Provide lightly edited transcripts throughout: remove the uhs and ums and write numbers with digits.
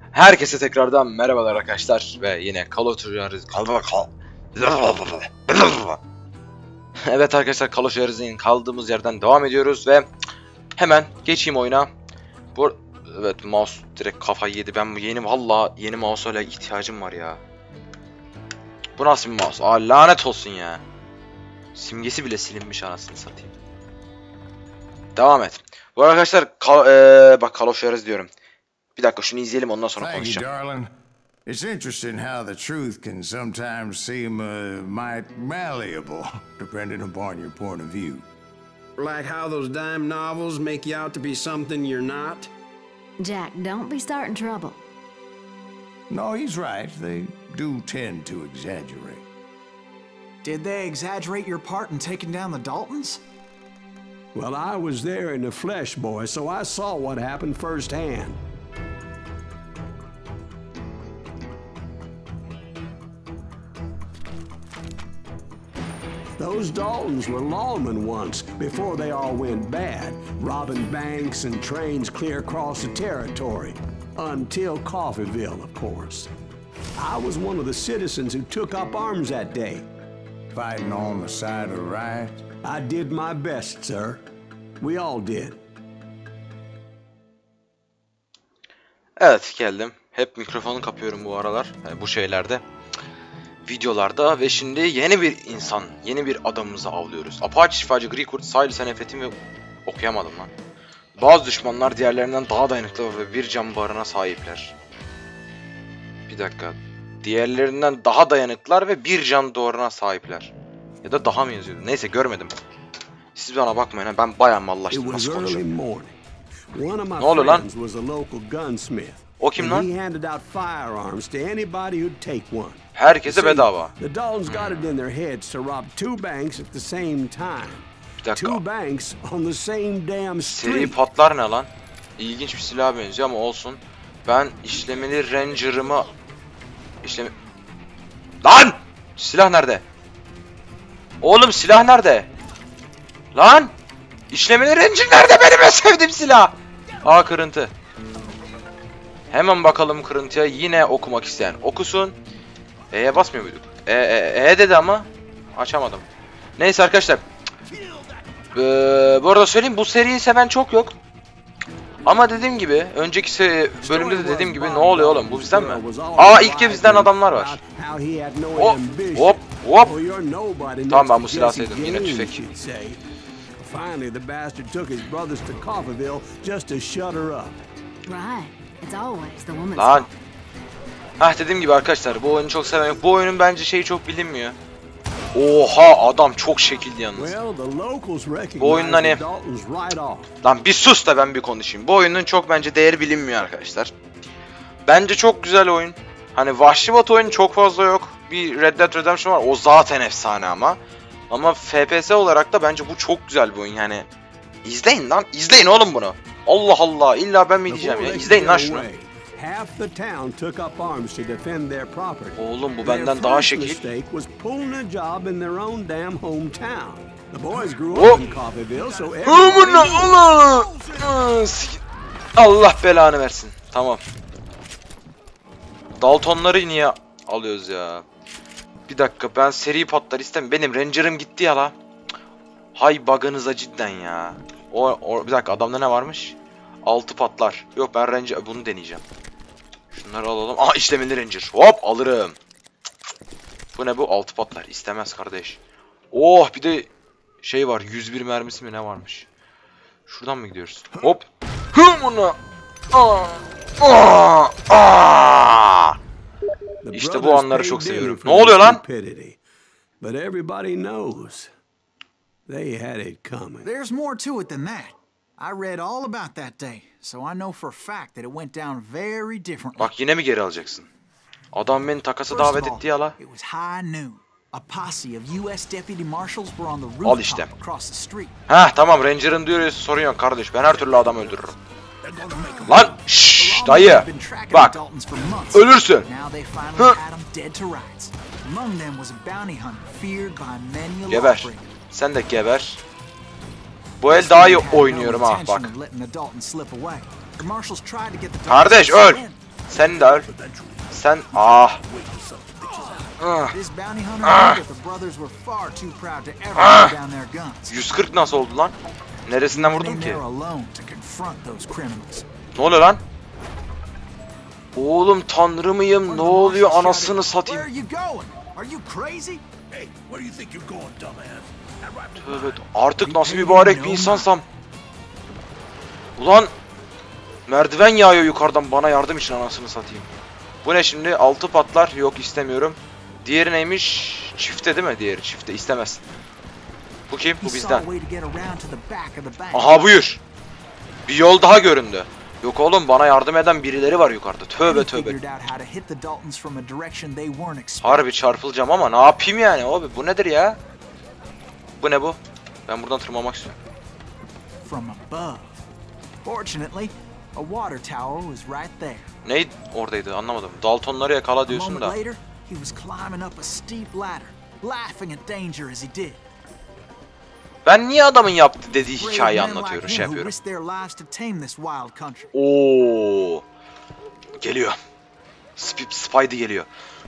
Herkese tekrardan merhabalar arkadaşlar ve yine Call of Duty'yiz. Evet arkadaşlar, Call of Duty'nin kaldığımız yerden devam ediyoruz ve hemen geçeyim oyuna. Evet, mouse direkt kafayı yedi. Ben bu yeni mouse'a ihtiyacım var ya. Bu nasıl bir mouse? Lanet olsun ya. Simgesi bile silinmiş, anasını satayım. Devam et. Bu arkadaşlar bak, Call of Duty diyorum. Bir dakika, şunu izleyelim, ondan sonra konuşacağım. It's interesting how the truth can sometimes seem might malleable, depending upon your point of view. Like how those dime novels make you out to be something you're not? Jack, don't be starting trouble. No, he's right. They do tend to exaggerate. Did they exaggerate your part in taking down the Daltons? Well, I was there in the flesh, boy, so I saw what happened firsthand. Those Daltons were lawmen once, before they all went bad, robbing banks and trains clear across the territory. Until Coffeeville, of course. I was one of the citizens who took up arms that day. Fighting on the side of right? I did my best, sir. We all did. Evet, geldim. Hep mikrofonu kapıyorum bu aralar. Yani bu şeylerde. Videolarda ve şimdi yeni bir insan, yeni bir adamımızı avlıyoruz. Apache şifacı Gri Kurt, sahil senefetim ve okuyamadım lan. Bazı düşmanlar diğerlerinden daha dayanıklı ve bir can barına sahipler. Bir dakika. Diğerlerinden daha dayanıklılar ve bir can duvarına sahipler. Ya da daha mı yazıyordu? Neyse, görmedim. Siz bana bakmayın, ben bayağı mallaştım. Nasıl konuşuyorum? Ne oluyor lan? O kim lan? Herkese bedava. Bir dakika. Seri patlar ne lan? İlginç bir silah benziyor ama olsun. Ben işlemeli Ranger'ımı... Lan! Silah nerede? Oğlum, silah nerede? Lan! İşlemeli Ranger nerede, benim en sevdiğim silah? Aa, kırıntı. Hemen bakalım kırıntıya. Yine okumak isteyen okusun. E'ye basmıyor muyduk? E dedi ama açamadım. Neyse arkadaşlar. Bu arada söyleyeyim, bu seriyi seven çok yok. Ama dediğim gibi, önceki bölümde de dediğim gibi, ne oluyor oğlum, bu bizden mi? Aa, ilk kez bizden adamlar var. Hop hop hop. Tamam, ben bu silahı sevdim, yine tüfek. Lan. Hah, dediğim gibi arkadaşlar, bu oyunu çok seven yok. Bu oyunun bence şeyi çok bilinmiyor. Oha, adam çok şekilli yalnız. Bu oyunun hani... Lan bir sus da ben bir konuşayım. Bu oyunun çok bence değeri bilinmiyor arkadaşlar. Bence çok güzel oyun. Hani Vahşi Batı oyunu çok fazla yok. Bir Red Dead Redemption var, o zaten efsane ama. Ama FPS olarak da bence bu çok güzel bir oyun yani. İzleyin lan, izleyin oğlum bunu. Allah Allah, illa ben mi diyeceğim ya, izleyin lan şunu. Oğlum, bu benden daha şekil. Allah belanı versin. Tamam. Daltonları niye alıyoruz ya? Bir dakika, ben seri patlar istemiyorum. Benim Ranger'ım gitti ya la. Hay bug'ınıza cidden ya. Bir dakika, adamda ne varmış? 6 patlar. Yok, ben Ranger bunu deneyeceğim. Şunları alalım. Aa, işlemeli Ranger. Hop, alırım. Bu ne bu? 6 patlar. İstemez kardeş. Oh, bir de şey var. 101 mermisi mi ne varmış? Şuradan mı gidiyoruz? Hop. Bunu. İşte bu anları çok seviyorum. Ne oluyor lan? There's more to it than that. I read all about that day, so I know for a fact that it went down very differently. Bak, yine mi geri alacaksın? Adam beni takasa davet etti ya la. It was high noon. A posse of US deputy marshals were on the rooftop across the street. Heh, tamam, Ranger'ın diyoruz, sorun yok kardeş. Ben her türlü adam öldürürüm. Lan şşş dayı. Bak, ölürsün. Geber. Sen de geber. Bu el daha iyi oynuyorum ha, bak. Kardeş öl. Sen de öl. Sen ah. This bounty hunter knew that the brothers were far too proud to ever lay down their guns. 140 nasıl oldu lan? Neresinden vurdum They ki? were alone to confront those criminals. Ne oluyor lan? Oğlum tanrı mıyım? Ne oluyor anasını Where are satayım? you going? Are you crazy? Hey, where do you think you're going, dumbass? Tövbe, artık nasıl mübarek bir insansam. Ulan merdiven yağıyor yukarıdan bana yardım için anasını satayım. Bu ne şimdi? 6 patlar. Yok istemiyorum. Diğeri neymiş? Çifte değil mi? Diğeri çifte istemez. Bu kim? Bu bizden. Aha buyur. Bir yol daha göründü. Yok oğlum bana yardım eden birileri var yukarıda. Tövbe tövbe. Harbi çarpılacağım ama ne yapayım yani abi? Bu nedir ya? Bu ne bu? Ben buradan tırmanmak istiyorum. From above. Fortunately, a water tower was right there. Ney oradaydı anlamadım. Daltonları yakala A diyorsun moment da. later, he was climbing up a steep ladder, laughing at danger as he did. Ben niye adamın yaptı dediği Brave hikayeyi men like anlatıyorum, him şey who yapıyorum. risked their lives to tame this wild country. Oo. Geliyor. Spidey geliyor.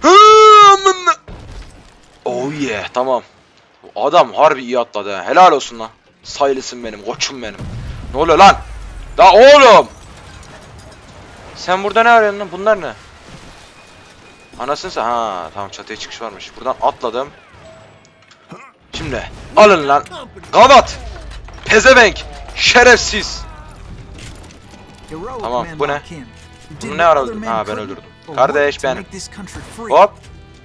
Oh yeah, tamam. Adam harbi iyi atladı ha. Helal olsun lan. Silas'ım benim, koçum benim. Ne oluyor lan? Da oğlum. Sen burada ne arıyorsun lan? Bunlar ne? Anasını sen. Ha, tamam çatıya çıkış varmış. Buradan atladım. Şimdi alın lan. Gavat. Pezevenk. Şerefsiz. Heroic Tamam, men bu ne? like him who did Bunu what ne ara other öldürdün? men Ha ben couldn't öldürdüm. or Kardeş wouldn't to benim. make this country free. Hop.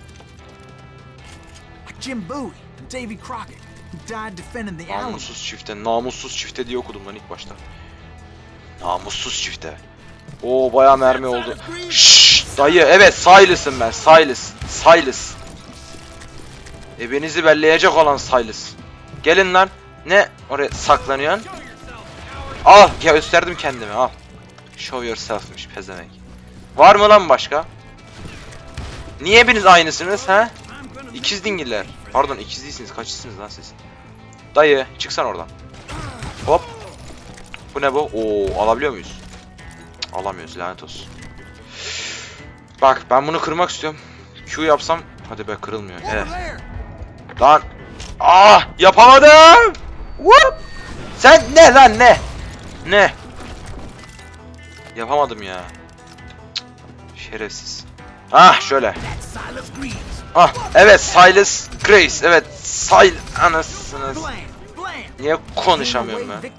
Like Jim Bowie and Davy Crockett, who died defending the Alamo. Namussuz çifte, namussuz çifte diye okudum lan ilk başta. Namussuz çifte. Oo bayağı mermi oldu. Şşş dayı, evet Silas'ım ben, Silas. Ebenizi belleyecek olan Silas. Gelin lan. Ne oraya saklanıyorsun? Al gösterdim kendimi al. Show yourself'miş pezevenk. Var mı lan başka? Niye hepiniz aynısınız ha? İkiz dingiller. Pardon ikiz değilsiniz, kaçısınız lan siz? Dayı çıksan oradan. Hop. Bu ne bu? Oo alabiliyor muyuz? Cık, alamıyoruz lanet olsun. Bak ben bunu kırmak istiyorum. Q yapsam hadi be kırılmıyor. Lan. Ah yapamadım. Whoop. Sen ne lan ne? Ne? Yapamadım ya. Cık, şerefsiz. Ah şöyle. Ah evet Silas Grace. Evet anasınız. Niye konuşamıyorum ben?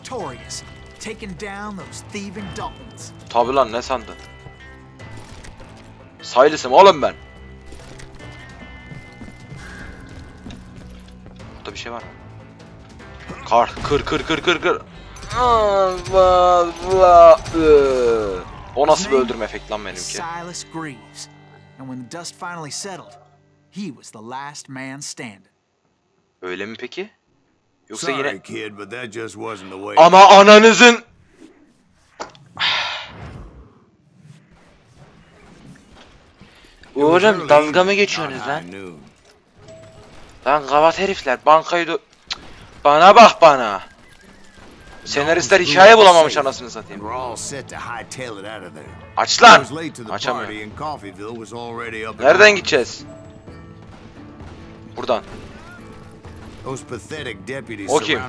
Tabi lan ne sandın? Silas'ım oğlum ben. Burada bir şey var mı? Kır. O nasıl bir öldürme efekt lan benimki? Silas Greaves. And when the dust finally settled, he was the last man standing. Öyle mi peki? Yoksa Sorry, yine... kid, but that just wasn't the way. Ama ananızın... Oğlum dalga mı geçiyorsunuz lan? Lan gavat herifler bankayı Cık, bana bak bana. Senaristler hikaye bulamamış anasını satayım. Aç lan. Açamıyorum. Nereden gideceğiz? Buradan. O kim?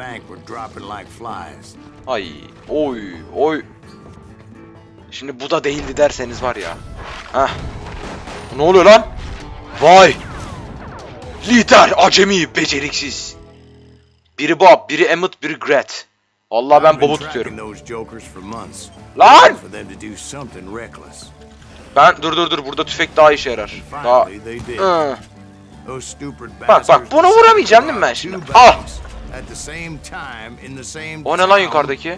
Ay, oy. Şimdi bu da değildi derseniz var ya. Hah. Ne oluyor lan? Vay. Lider acemi beceriksiz. Biri Bob, biri Emmett, biri Gret. Vallahi ben Bob'u tutuyorum. Lan! Ben dur burada tüfek daha işe yarar. Daha. Bak bunu vuramayacağım değil mi ben şimdi? Ah! O ne lan yukarıdaki?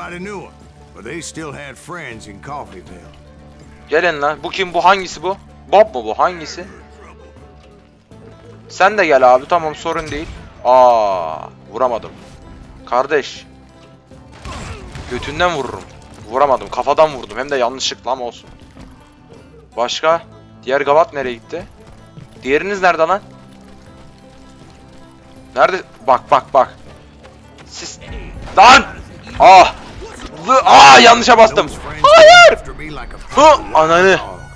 Gelin lan. Bu kim bu? Hangisi bu? Bob mu bu? Hangisi? Sen de gel abi. Tamam sorun değil. Aa, vuramadım. Kardeş. Götünden vururum. Vuramadım. Kafadan vurdum. Hem de yanlışlıkla ama olsun. Başka? Diğer gavat nereye gitti? Diğeriniz nerede lan? Nerede? Bak. Siz... Lan! Ah! Yanlışa bastım. Hayır. Ananı.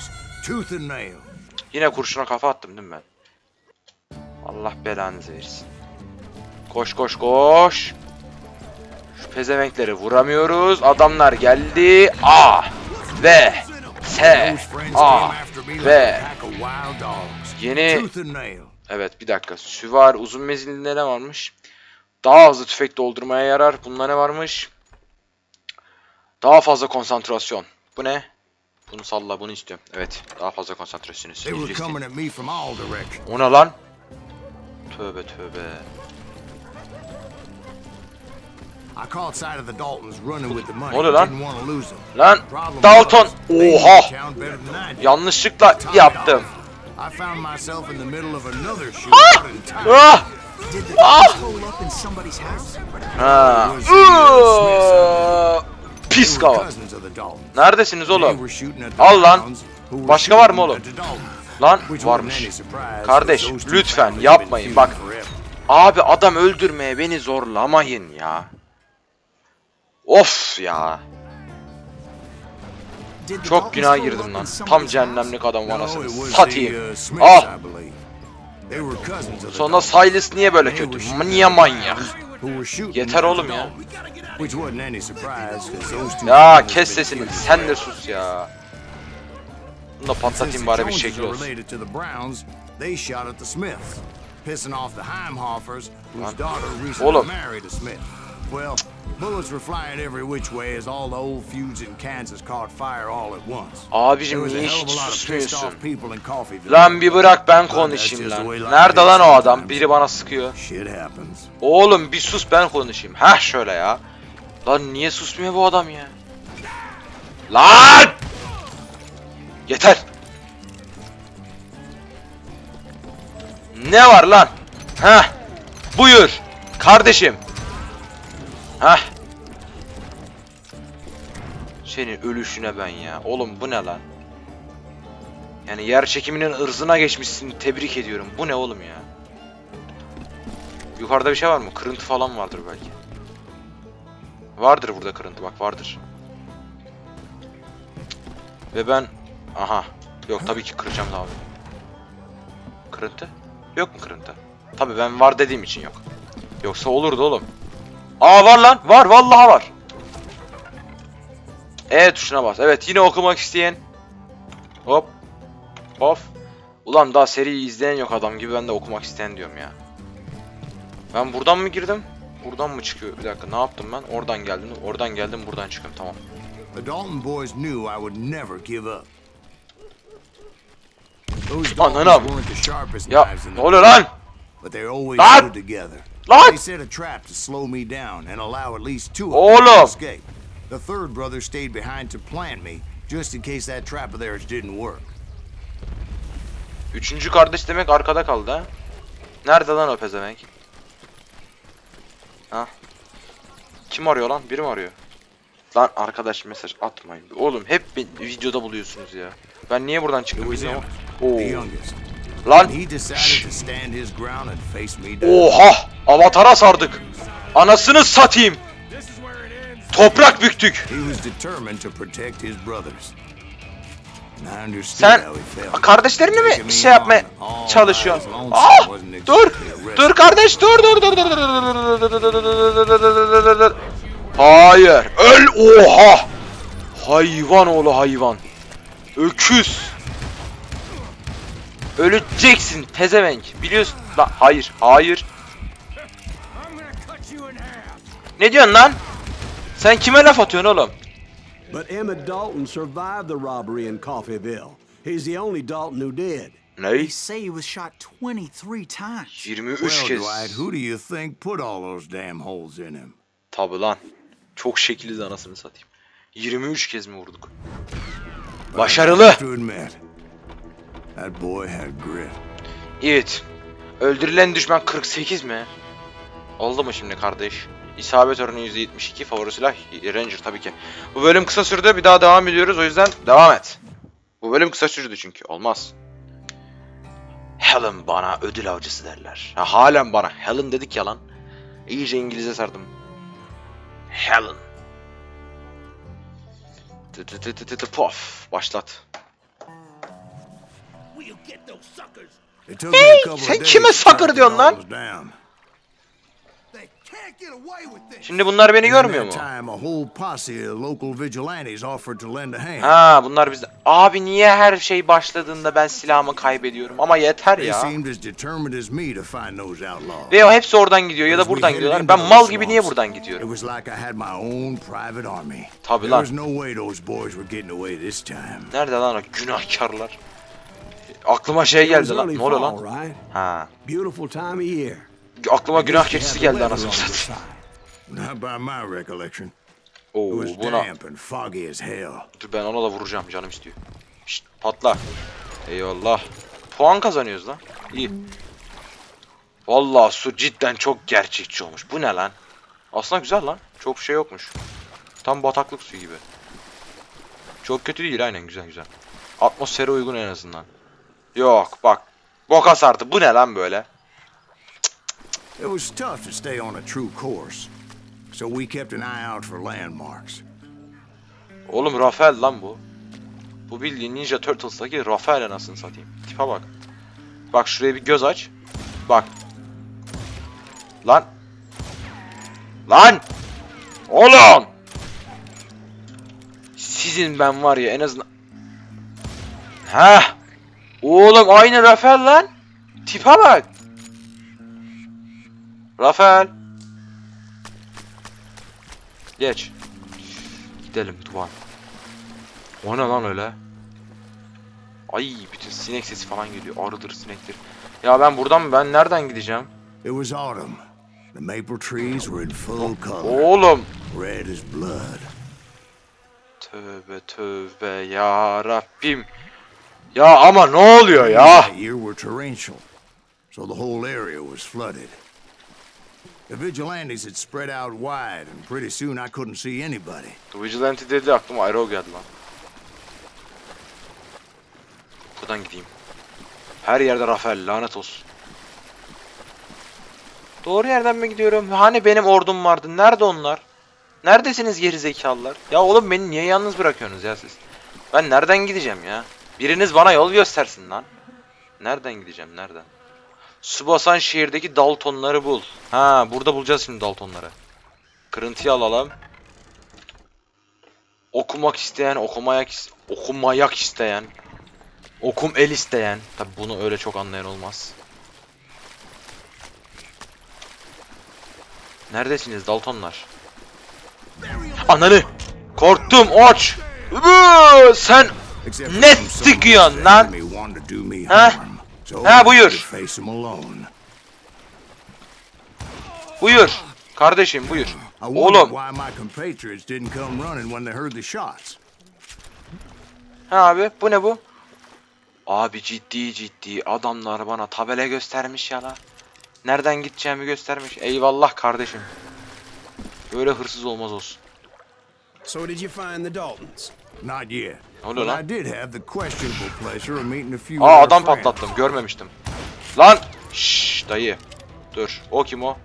Yine kurşuna kafa attım değil mi ben? Allah belanızı versin. Koş koş koş. Şu pezevenkleri vuramıyoruz. Adamlar geldi. A ve S A ve yeni. Evet bir dakika. Süvari uzun menzilinde ne varmış? Daha hızlı tüfek doldurmaya yarar. Bunda ne varmış? Daha fazla konsantrasyon. Bu ne? Bunu salla, bunu istiyorum. Evet, daha fazla konsantrasyon istiyorum. O ne lan? Tövbe tövbe. Ne oluyor lan? Lan Dalton! Oha! Yanlışlıkla yaptım. Pis kavat. Neredesiniz oğlum? Al lan. Başka var mı oğlum? Lan varmış. Kardeş lütfen yapmayın bak. Abi adam öldürmeye beni zorlamayın ya. Of ya. Çok günah girdim lan. Tam cehennemlik adam anasını satayım. Ah. Sonra Silas niye böyle kötü? Niye manyak? Yeter oğlum ya. Ya kes sesini. Sen de sus ya. Bunu da patlatayım bari bir şekil olsun. Oğlum. Abicim niye hiç susmuyorsun? Lan bir bırak ben konuşayım lan. Nerede lan o adam? Biri bana sıkıyor. Oğlum bir sus ben konuşayım. Heh şöyle ya. Lan niye susmuyor bu adam ya? Lan! Yeter. Ne var lan? Heh. Buyur. Kardeşim. Heh. Senin ölüşüne ben ya. Oğlum bu ne lan? Yani yer çekiminin ırzına geçmişsin. Tebrik ediyorum. Bu ne oğlum ya? Yukarıda bir şey var mı? Kırıntı falan vardır belki. Vardır burada kırıntı bak vardır. Ve ben... Aha. Yok tabii ki kıracağım abi. Kırıntı? Yok mu kırıntı? Tabii ben var dediğim için yok. Yoksa olurdu oğlum. Aa var lan. Var vallahi var. E tuşuna bas. Evet yine okumak isteyen. Hop. Of. Ulan daha seriyi izleyen yok adam gibi ben de okumak isteyen diyorum ya. Ben buradan mı girdim? Buradan mı çıkıyor? Bir dakika ne yaptım ben? Oradan geldim. Oradan geldim buradan çıkıyorum tamam. The Dalton boys knew I would never give up. Ananam. Ya ne oluyor lan? But they always Lan! stood together. Lan! They set a trap to slow me down and allow at least two of Oğlum! them to escape. The third brother stayed behind to plant me, just in case that trap of theirs didn't work. Üçüncü kardeş demek arkada kaldı ha. Nerede lan o pezevenk? Ha? Kim arıyor lan? Biri mi arıyor? Lan arkadaş mesaj atmayın. Oğlum hep videoda buluyorsunuz ya. Ben niye buradan çıktım bilmiyorum. Oo. Lan. Şşş. Oha! Avatara sardık. Anasını satayım. Toprak büktük. Sen kardeşlerini mi bir şey yapmaya çalışıyorsun? Ah! Dur! Dur kardeş dur dur dur dur dur. Hayır. Öl! Oha! Hayvan oğlu hayvan. Öküz. Öleceksin pezevenk. Biliyorsun. La hayır, hayır. Ne diyorsun lan? Sen kime laf atıyorsun oğlum? But Emmett Dalton survived the robbery in Coffeyville. He's the only Dalton who did. Ne? They say he was shot 23 times. 23 kez. Dwight, who do you think put all those damn holes in him? Tabi lan. Çok şekilli anasını satayım. 23 kez mi vurduk? Başarılı. That boy had grit. Evet. Öldürülen düşman 48 mi? Oldu mu şimdi kardeş? İsabet oranı %72. Favori silah Ranger tabii ki. Bu bölüm kısa sürdü. Bir daha devam ediyoruz. O yüzden devam et. Bu bölüm kısa sürdü çünkü. Olmaz. Helen bana ödül avcısı derler. Ha, halen bana. Helen dedik ya lan. İyice İngilizce sardım. Helen. Pof. Başlat. We'll get those suckers. It took me a couple of Sen days kime to sakır track the diyorsun lan? dogs down. They can't get away with this. Şimdi bunlar beni In görmüyor that mu? time, a whole posse of local vigilantes offered to lend a hand. Ha bunlar bizde. Abi niye her şey başladığında ben silahımı kaybediyorum? Ama yeter They ya. seemed as determined as me to find those outlaws. Ve hepsi oradan gidiyor ya da buradan gidiyorlar. Ben mal gibi niye buradan gidiyorum? It was like I had my own private army. Tabii There lan. was no way those boys were getting away this time. Nerede lan o günahkarlar? Aklıma şey It was geldi lan. early Ne oluyor fall, lan? right? Ha. Beautiful time of year. Aklıma günah You keçisi had geldi weather anasını on your satayım. side. Not by my recollection. It Oo was buna. damp and foggy as hell. Dur ben ona da vuracağım canım istiyor. Şşt patla. Eyvallah. Puan kazanıyoruz lan. İyi. Vallahi su cidden çok gerçekçi olmuş. Bu ne lan? Aslında güzel lan. Çok şey yokmuş. Tam bataklık suyu gibi. Çok kötü değil aynen güzel güzel. Atmosfere uygun en azından. Yok bak. Boka sardı. Bu ne lan böyle? It was tough to stay on a true course. So we kept an eye out for landmarks. Oğlum Rafael lan bu. Bu bildiğin Ninja Turtles'taki Rafael anasını satayım. Tipe bak. Bak şuraya bir göz aç. Bak. Lan. Lan. Oğlum. Sizin ben var ya en azından. Heh. Oğlum aynı Rafael lan. Tipe bak. Rafael. Geç. Gidelim Tuvan. O ne lan öyle? Ay bütün sinek sesi falan geliyor. Arıdır sinektir. Ya ben nereden gideceğim? It was autumn. The maple trees were in full color. Oğlum. Red as blood. Tövbe tövbe ya Rabbim. Ya ama ne oluyor ya? That year were torrential. So the whole area was flooded. The vigilantes had spread out wide and pretty soon I couldn't see anybody. The Vigilante dedi aklıma Aero geldi lan. Buradan gideyim. Her yerde Rafael lanet olsun. Doğru yerden mi gidiyorum? Hani benim ordum vardı. Nerede onlar? Neredesiniz geri zekalılar? Ya oğlum beni niye yalnız bırakıyorsunuz ya siz? Ben nereden gideceğim ya? Biriniz bana yol göstersin lan. Nereden gideceğim? Nereden? Su basan şehirdeki Daltonları bul. Ha, burada bulacağız şimdi Daltonları. Kırıntıyı alalım. Okumak isteyen, okumayak isteyen. Okum el isteyen. Tabi bunu öyle çok anlayan olmaz. Neredesiniz Daltonlar? Ananı! Korktum oç! Sen ne sıkıyorsun lan? Ha? Ha buyur. Buyur. Kardeşim buyur. Oğlum. Ha abi bu ne bu? Abi ciddi adamlar bana tabela göstermiş ya la. Nereden gideceğimi göstermiş. Eyvallah kardeşim. Böyle hırsız olmaz olsun. So did you find the Daltons? Not yet. Ne oluyor lan? I did have the questionable pleasure of meeting a few Aa other adam friends. patlattım görmemiştim. Lan! Şşş dayı. Dur. O kim o?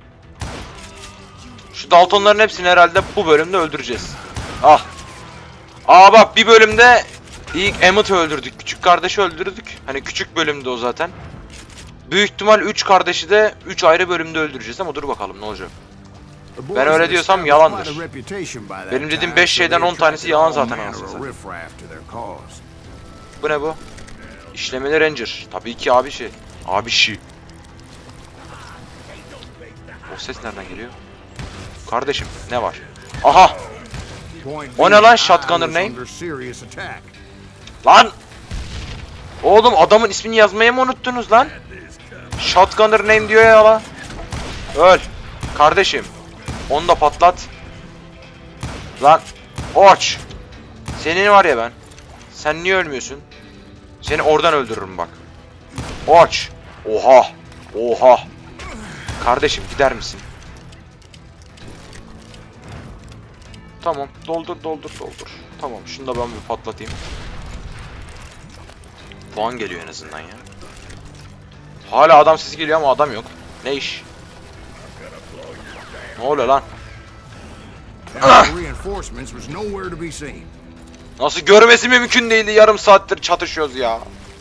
Şu Daltonların hepsini herhalde bu bölümde öldüreceğiz. Ah. Aa bak bir bölümde ilk Emmett'i öldürdük. Küçük kardeşi öldürdük. Hani küçük bölümde o zaten. Büyük ihtimal 3 kardeşi de 3 ayrı bölümde öldüreceğiz ama dur bakalım ne olacak. Ben öyle diyorsam yalandır. Benim dediğim 5 şeyden 10 tanesi yalan zaten anasını satayım. Bu ne bu? İşlemeli Ranger. Tabii ki abişi. Abişi. O ses nereden geliyor? Kardeşim ne var? Aha! O ne lan shotgunner name? Lan! Oğlum adamın ismini yazmayı mı unuttunuz lan? Shotgunner name diyor ya lan. Öl. Kardeşim. Onu da patlat. Lan. Oç. Senin var ya ben. Sen niye ölmüyorsun? Seni oradan öldürürüm bak. Oç. Oha. Oha. Kardeşim gider misin? Tamam. Doldur. Tamam. Şunu da ben bir patlatayım. Puan geliyor en azından ya. Hala adam sesi geliyor ama adam yok. Ne iş? Ne oluyor lan? Nasıl görmesi mümkün değildi? Yarım saattir çatışıyoruz ya.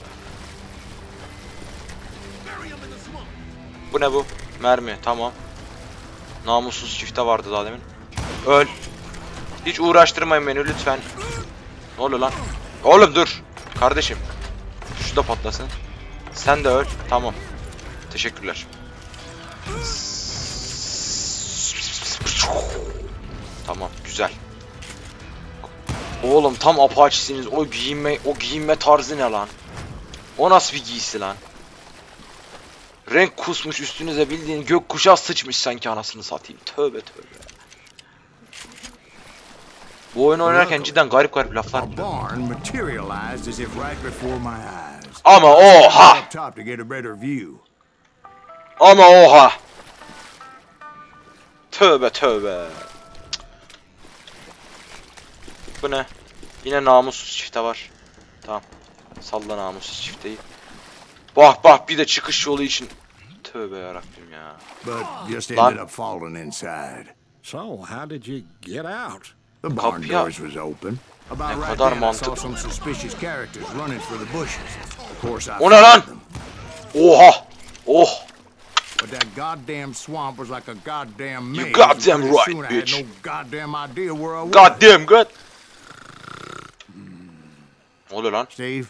Bu ne bu? Mermi, tamam. Namussuz çifte vardı daha demin. Öl. Hiç uğraştırmayın beni lütfen. Ne oluyor lan? Oğlum dur. Kardeşim. Şu da patlasın. Sen de öl. Tamam. Teşekkürler. Tamam, güzel. Oğlum tam Apache'siniz. O giyinme tarzı ne lan? O nasıl bir giysi lan? Renk kusmuş üstünüze, bildiğin gökkuşağı sıçmış sanki, anasını satayım. Tövbe tövbe. Bu oyunu oynarken cidden garip garip laflar. Ama oha! Ama oha! Tövbe tövbe. Bu ne? Yine namussuz çifte var. Tamam. Salla namussuz çifteyi. Bak bak, bir de çıkış yolu için. Tövbe yarabbim ya. Lan. So, how did you get out? The barn doors was open. About right kadar then, I mantıklı. saw some suspicious characters running for the bushes. Of course, I O ne lan? followed them. Oha! Oh! But that goddamn swamp was like a goddamn maze. You goddamn and pretty right, soon I bitch. had no goddamn idea where I was. Goddamn good. Ne oluyor lan? Steve,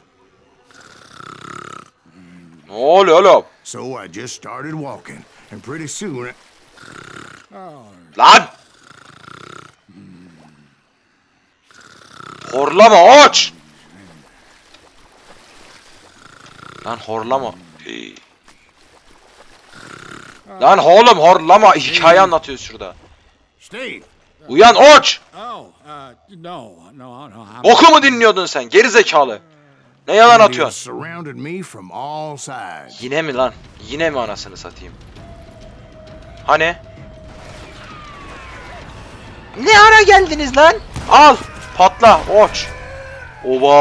Ne oluyor oğlum? so I just started walking, and pretty soon, Lan! Horlama aç! Lan horlama. Lan oğlum horlama. Hikaye anlatıyoruz şurada. Steve, Uyan aç! Oh, no. Boku mu dinliyordun sen? Geri zekalı. Ne yalan Indians atıyorsun? surrounded me from all sides. Yine mi lan? Yine mi anasını satayım? Hani? Ne ara geldiniz lan? Al! Patla! Oç! Oba!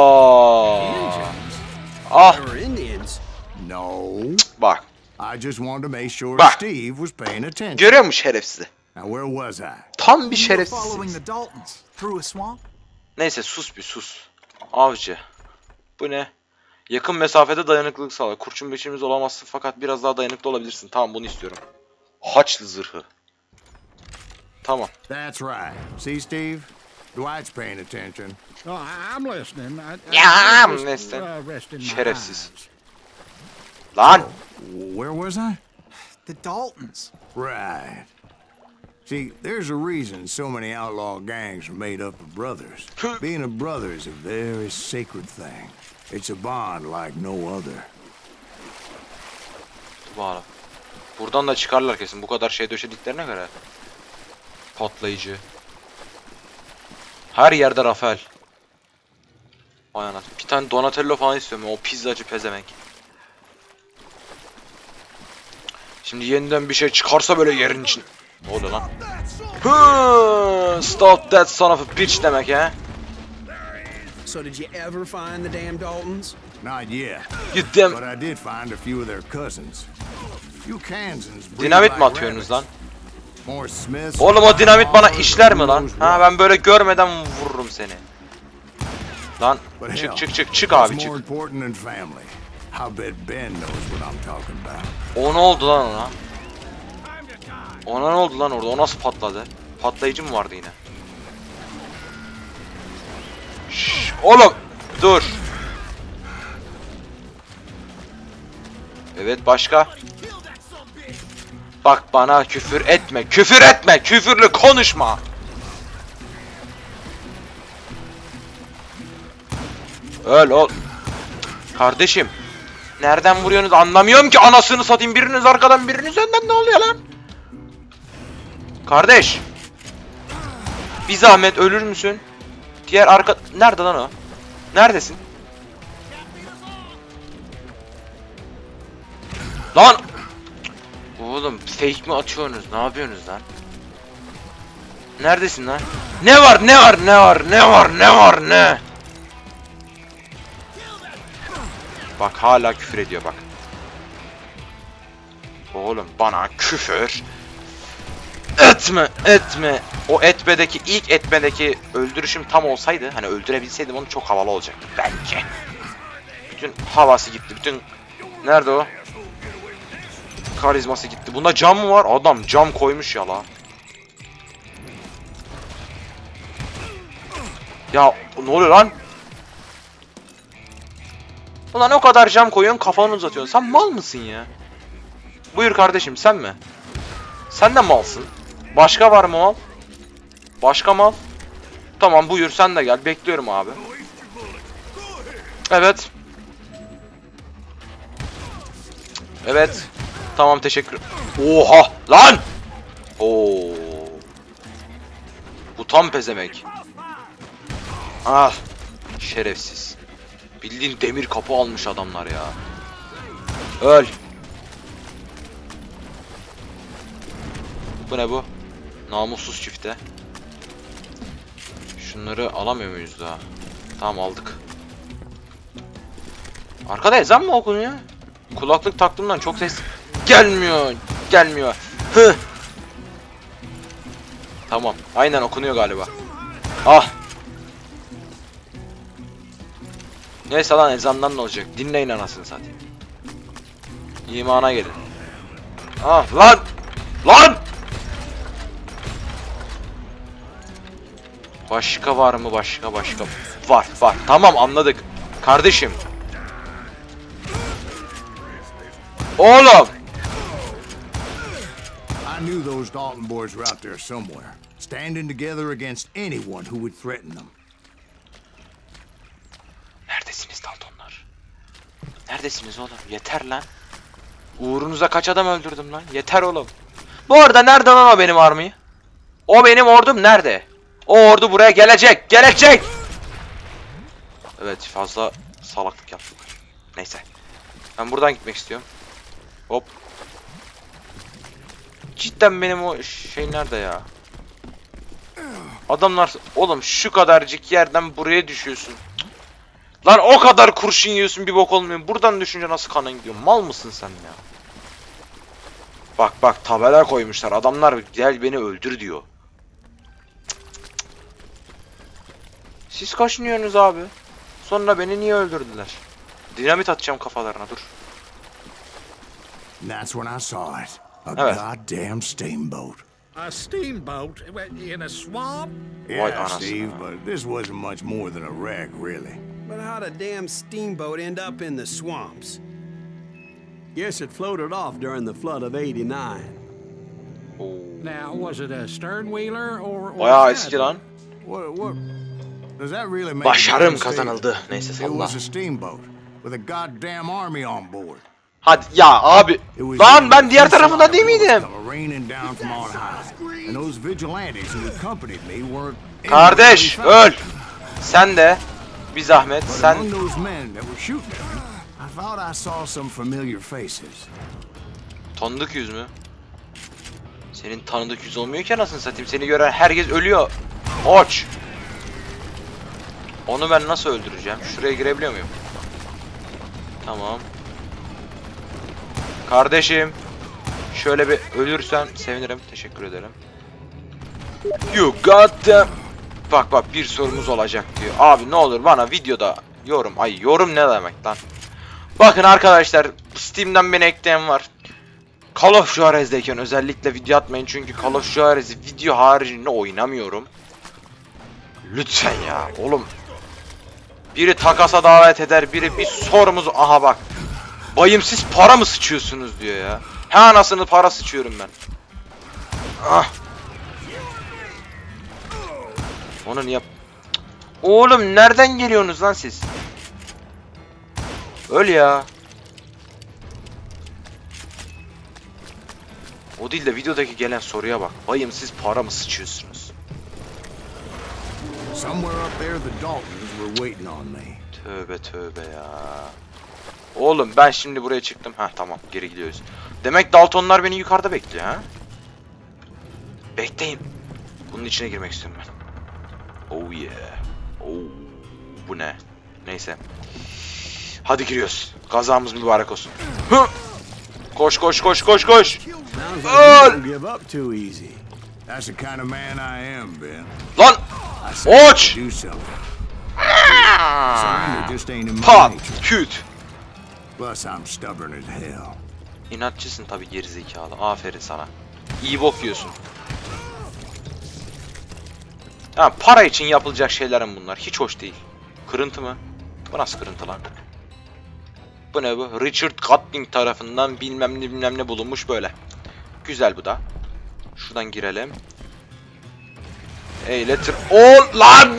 Ah! Indians. No, Bak. I just wanted to make sure Bak. Steve was paying attention. Görüyor musun şerefsizi? Now, where was I? Tam bir You were şerefsiz. following the Daltons through a swamp? Neyse sus bir sus. Avcı. Bu ne? Yakın mesafede dayanıklılık sağlar. Kurşun beşimiz olamazsın fakat biraz daha dayanıklı olabilirsin. Tamam, bunu istiyorum. Haçlı zırhı. Tamam. That's right. See, Steve? Dwight's paying attention. Oh, I'm listening. Yeah, I'm just, listening. resting my Şerefsiz. eyes. Lan! Where was I? The Daltons. Right. See, there's a reason so many outlaw gangs are made up of brothers. Being a brother is a very sacred thing. It's a bond like no other. Bağla. Buradan da çıkarlar kesin. Bu kadar şey döşediklerine göre. Patlayıcı. Her yerde Rafael. Vay anasını. Bir tane Donatello falan istiyorum. O pizzacı pezemek. Şimdi yeniden bir şey çıkarsa böyle yerin için. Ne oluyor lan? Stop that son of a bitch demek he. So did you ever find the damn Daltons? Not yet. Git dem. But I did find a few of their cousins. You Kansans breed Dinamit like mi atıyorsunuz lan? rabbits. More Smiths. Oğlum o dinamit bana Outlaws, işler mi lan? those Ha, rock. ben böyle görmeden vururum seni. Lan But çık hell, çık çık çık what's abi more çık. important than family? I bet Ben knows what I'm talking about. O ne oldu lan ona? Ona ne oldu lan orada? O nasıl patladı? Patlayıcı mı vardı yine? Şşş, oğlum dur. Evet, başka? Bak bana küfür etme. Küfür etme. Küfürlü konuşma. Öl ol. Kardeşim. Nereden vuruyorsunuz anlamıyorum ki, anasını satayım. Biriniz arkadan, biriniz önden, ne oluyor lan? Kardeş. Bir zahmet ölür müsün? Diğer arka... Nerede lan o? Neredesin? Lan! Oğlum fake mi atıyorsunuz? Ne yapıyorsunuz lan? Neredesin lan? Ne var? Ne var? Ne var? Ne var? Ne var? Ne? Bak hala küfür ediyor bak. Oğlum bana küfür Etme, etme. O etmedeki, ilk etmedeki öldürüşüm tam olsaydı, hani öldürebilseydim onu, çok havalı olacaktı bence. Bütün havası gitti, bütün... Nerede o? Karizması gitti. Bunda cam mı var? Adam cam koymuş ya la. Ya ne oluyor lan? Ulan o kadar cam koyuyorsun, kafanı uzatıyorsun. Sen mal mısın ya? Buyur kardeşim, sen mi? Sen de malsın. Başka var mı mal? Başka mal? Tamam buyur, sen de gel. Bekliyorum abi. Evet. Evet. Tamam, teşekkür. Oha lan! Oo. Bu tam pezemek. Ah. Şerefsiz. Bildiğin demir kapı almış adamlar ya. Öl. Bu ne bu? Namussuz çifte. Şunları alamıyor muyuz daha? Tamam, aldık. Arkada ezan mı okunuyor? Kulaklık taktığımdan çok ses gelmiyor. Gelmiyor. Hı. Tamam. Aynen okunuyor galiba. Ah. Neyse lan, ezandan ne olacak? Dinleyin anasını satayım. İmana gelin. Ah lan! Lan! Başka var mı? Başka. Var. Tamam, anladık. Kardeşim. Oğlum! I knew those Dalton boys were out there somewhere, standing together against anyone who would threaten them. Neredesiniz Daltonlar? Neredesiniz oğlum? Yeter lan. Uğrunuza kaç adam öldürdüm lan? Yeter oğlum. Bu arada nerede lan o benim armayı? O benim ordum nerede? O ordu buraya gelecek. Gelecek! Evet, fazla salaklık yaptık. Neyse. Ben buradan gitmek istiyorum. Hop. Cidden benim o şey nerede ya? Adamlar oğlum şu kadarcık yerden buraya düşüyorsun. Lan o kadar kurşun yiyorsun, bir bok olmuyor. Buradan düşünce nasıl kanın gidiyor? Mal mısın sen ya? Bak tabela koymuşlar. Adamlar gel beni öldür diyor. Siz kaçınıyorsunuz abi. Sonra beni niye öldürdüler? Dinamit atacağım kafalarına, dur. That's when I saw it. A Evet. goddamn steamboat. A steamboat in a swamp? Yeah, honest. Steve, but this wasn't much more than a wreck, really. But how'd a damn steamboat end up in the swamps? Guess it floated off during the flood of '89. Now, was it a stern wheeler or Bayağı eski lan. What? Does that really make Başarım a damn kazanıldı. Neyse, It salla. was a steamboat with a goddamn army on board. Hadi ya abi. Lan ben diğer tarafında değil miydim? Raining down from on high. And those vigilantes who accompanied me weren't. Kardeş öl. Sen de bir zahmet. But Sen among those men that were shooting at me, I thought I saw some familiar faces. tanıdık yüz mü? Senin tanıdık yüz olmuyor ki anasını satayım. Seni gören herkes ölüyor. Oç. Onu ben nasıl öldüreceğim? Şuraya girebiliyor muyum? Tamam. Kardeşim. Şöyle bir ölürsen sevinirim. Teşekkür ederim. You got them. Bak bir sorumuz olacak diyor. Abi ne olur bana videoda yorum. Ay yorum ne demek lan? Bakın arkadaşlar, Steam'den beni ekleyen var. Call of Juarez'deyken özellikle video atmayın, çünkü Call of Juarez'i video haricinde oynamıyorum. Lütfen ya oğlum. Biri takasa davet eder, biri bir sorumuz, aha bak. Bayım siz para mı sıçıyorsunuz diyor ya. He anasını para sıçıyorum ben. Ah. Onu niye... Oğlum nereden geliyorsunuz lan siz? Öl ya. O değil de videodaki gelen soruya bak. Bayım siz para mı sıçıyorsunuz? Somewhere up there, the Daltons were waiting on me. Tövbe ya. Oğlum ben şimdi buraya çıktım. Ha tamam, geri gidiyoruz. Demek Daltonlar beni yukarıda bekliyor ha. Bekleyin. Bunun içine girmek istiyorum ben. Oh yeah. Oh, bu ne? Neyse. Hadi giriyoruz. Kazamız mübarek olsun. Hı! Koş. Sounds like you don't give up too easy. That's the kind of man I am, Ben. Lan! I said Oç! do something. Surrender just ain't in my Pat! nature. Küt! Plus, I'm stubborn as hell. İnatçısın tabii gerizekalı. Aferin sana. İyi bok yiyorsun. Ha, para için yapılacak şeylerin bunlar. Hiç hoş değil. Kırıntı mı? Bu nasıl kırıntı lan? Bu ne bu? Richard Gatling tarafından bilmem ne bulunmuş böyle. Güzel bu da. Şuradan girelim. Letter all lan.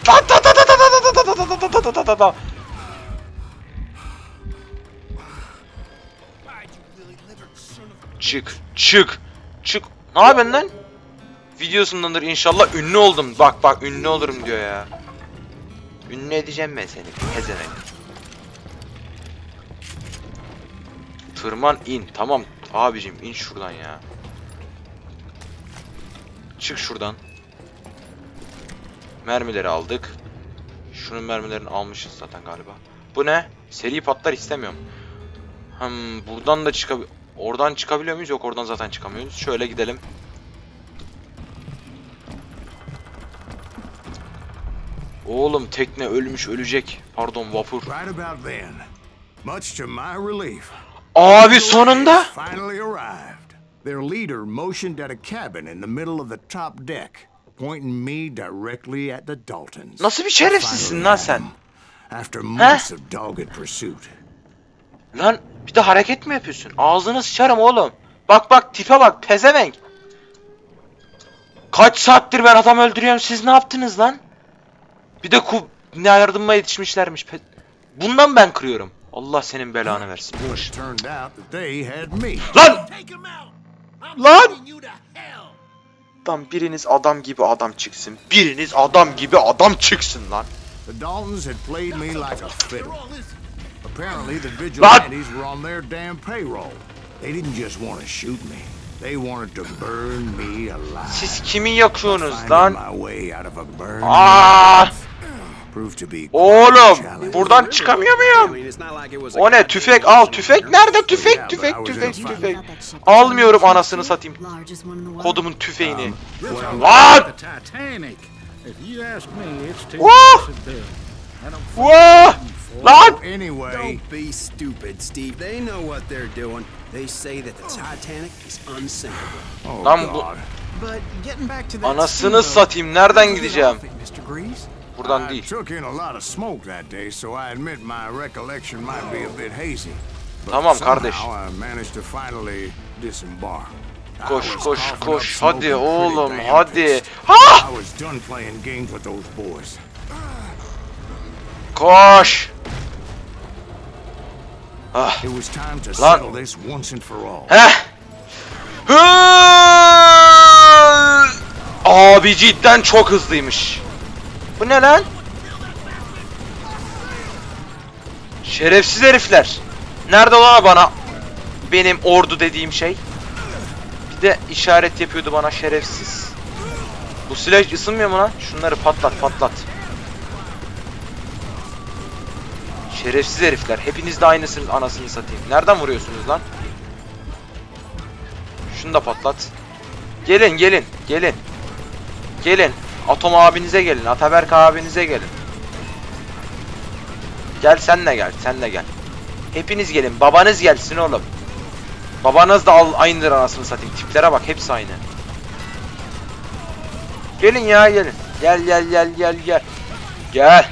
Çık. Ne yapıyorsun lan? Videosundandır inşallah ünlü oldum. Bak ünlü olurum diyor ya. Ünlü edeceğim ben seni. Pezevenk. Tırman in. Tamam abicim in şuradan ya. Çık şuradan. Mermileri aldık. Şunun mermilerini almışız zaten galiba. Bu ne? Seri patlar istemiyorum. Buradan da oradan çıkabiliyor muyuz? Yok oradan zaten çıkamıyoruz. Şöyle gidelim. Oğlum tekne ölmüş ölecek. Pardon vapur. Right about then, much to my relief, Abi sonunda. finally arrived. Their leader motioned at a cabin in the middle of the top deck, pointing me directly at the Daltons. Nasıl bir şerefsizsin lan sen? After months of dogged pursuit. Lan bir de hareket mi yapıyorsun? Ağzını sıçarım oğlum. Bak tipe bak pezevenk. Kaç saattir ben adam öldürüyorum siz ne yaptınız lan? Bir de ne yardımıma yetişmişlermiş. Bundan ben kırıyorum. Allah senin belanı versin. It turned out that they had me. Lan! Lan biriniz adam gibi adam çıksın. Biriniz adam gibi adam çıksın lan. The Daltons had played me like a fiddle. Apparently the vigilantes were on their damn payroll. They didn't just want to shoot me. They wanted to burn me alive. Siz kimi yakıyorsunuz Finding lan? my way out of a burning Aa! proved to be Oğlum challenging. buradan çıkamıyor muyum? O ne tüfek al tüfek nerede tüfek. Almıyorum anasını satayım. Kodumun tüfeğini. Lan! Vah! Lan! Anyway, Don't be stupid, Steve. They know what they're doing. They say that the Titanic is unsinkable. oh Lan bu God. But getting back to that anasını steamboat, satayım nereden where did it gideceğim? off at, Mr. Greaves? Buradan I değil. took in a lot of smoke that day, so I admit my recollection might be a bit hazy. But Tamam kardeş. somehow I managed to finally disembark. I Koş was koş coughing up koş smoke hadi and oğlum pretty hadi. damn pissed. Ha! I was done playing games with those boys. Koş. Ah. It was time to Lan. settle this once and for all. Heh. Abi cidden çok hızlıymış. Bu ne lan? Şerefsiz herifler. Nerede lan bana? Benim ordu dediğim şey. Bir de işaret yapıyordu bana şerefsiz. Bu silah hiç ısınmıyor mu lan? Şunları patlat. Şerefsiz herifler. Hepiniz de aynısınız anasını satayım. Nereden vuruyorsunuz lan? Şunu da patlat. Gelin. Atom abinize gelin. Ataberk abinize gelin. Gel sen de gel. Hepiniz gelin. Babanız gelsin oğlum. Babanız da aynıdır anasını satayım. Tiplere bak hepsi aynı. Gelin ya gelin. Gel. Gel.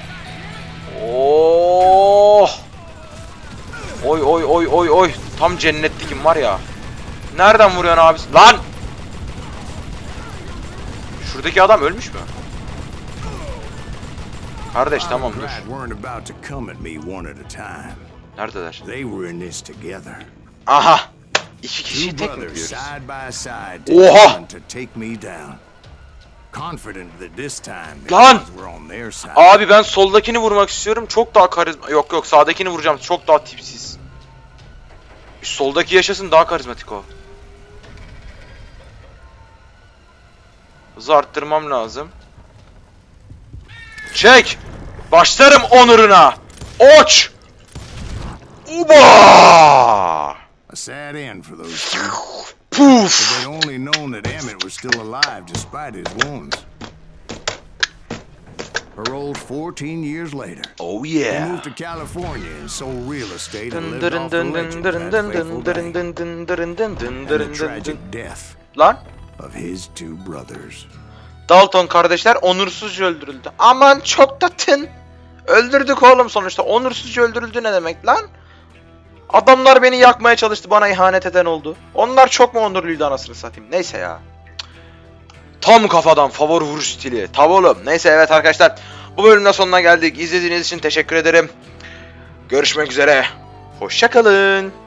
Oh. Oy. Tam cennetlikim var ya. Nereden vuruyorsun abi? Lan! Şuradaki adam ölmüş mü? Kardeş tamam dur. Weren't about to come at me one at a time. Neredeler? They were in this together. Aha! İki Two kişi tek mi brothers gidiyoruz? side by side, Oha! determined to take me down. Confident that this time the Lan! odds were on their side. Abi ben soldakini vurmak istiyorum. Çok daha karizma... Yok sağdakini vuracağım. Çok daha tipsiz. Soldaki yaşasın daha karizmatik o. Hızı arttırmam lazım. Çek! Başlarım onuruna! Oç! Uba! A sad end for those two. If they'd only known that Emmett was still alive despite his wounds. Paroled 14 years later. Oh He yeah. moved to California and sold real estate and lived off the legend of that fateful day and the tragic death Lan. of his two brothers. Dalton kardeşler onursuzca öldürüldü. Aman çok tatın. Öldürdük oğlum sonuçta. Onursuzca öldürüldü ne demek lan? Adamlar beni yakmaya çalıştı. Bana ihanet eden oldu. Onlar çok mu onurluydu anasını satayım. Neyse ya. Tam kafadan favori vuruş stili. Tav oğlum. Neyse evet arkadaşlar. Bu bölümün sonuna geldik. İzlediğiniz için teşekkür ederim. Görüşmek üzere. Hoşça kalın.